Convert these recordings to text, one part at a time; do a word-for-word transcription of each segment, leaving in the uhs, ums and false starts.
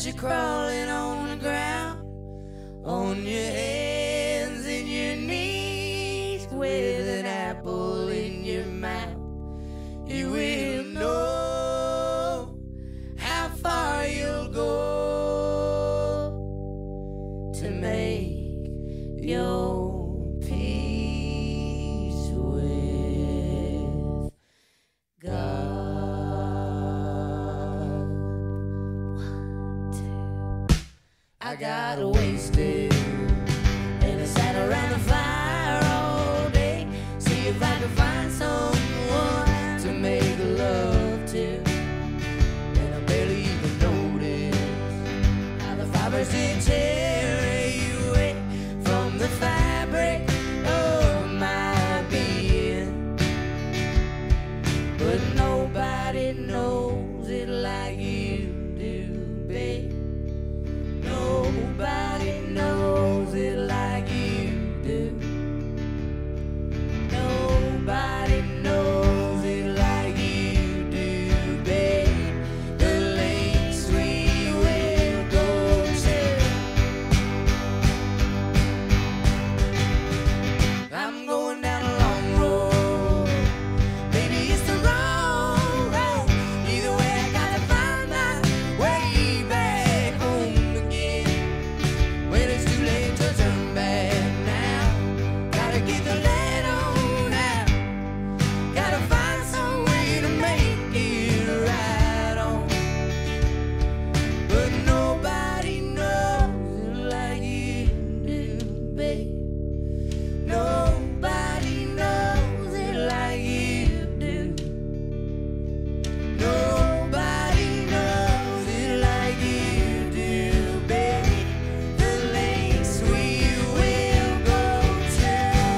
got you crawling on the ground, on your hands and your knees, with an apple in your mouth. You will know how far you'll go to make your peace with God. I got wasted and I sat around the fire all day, see if I could find someone to make love to. And I barely even noticed how the fibers did tear you away from the fabric of my being. But nobody knows it like you do, babe. Nobody knows it like you do. Nobody knows it like you do, babe. The lengths we will go to. I'm going down a long road, baby, it's the wrong road. Either way, I gotta find my way back home again. When it's too late to turn back now, gotta get the lead on out. Gotta find some way to make it right on. But nobody knows it like you do, babe. Nobody knows it like you do. Nobody knows it like you do, baby. The lengths we will go to.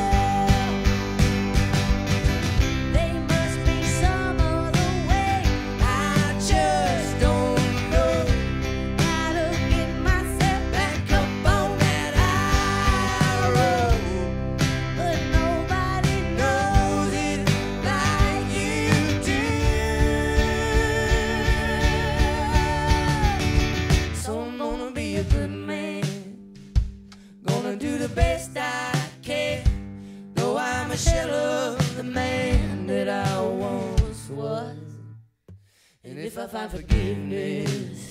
There must be some other way. I just don't know how to get myself back up on that high road. But nobody knows it like you do. So I'm gonna be a good man, gonna do the best I can, though I'm a shell of the man that I once was. And if I find forgiveness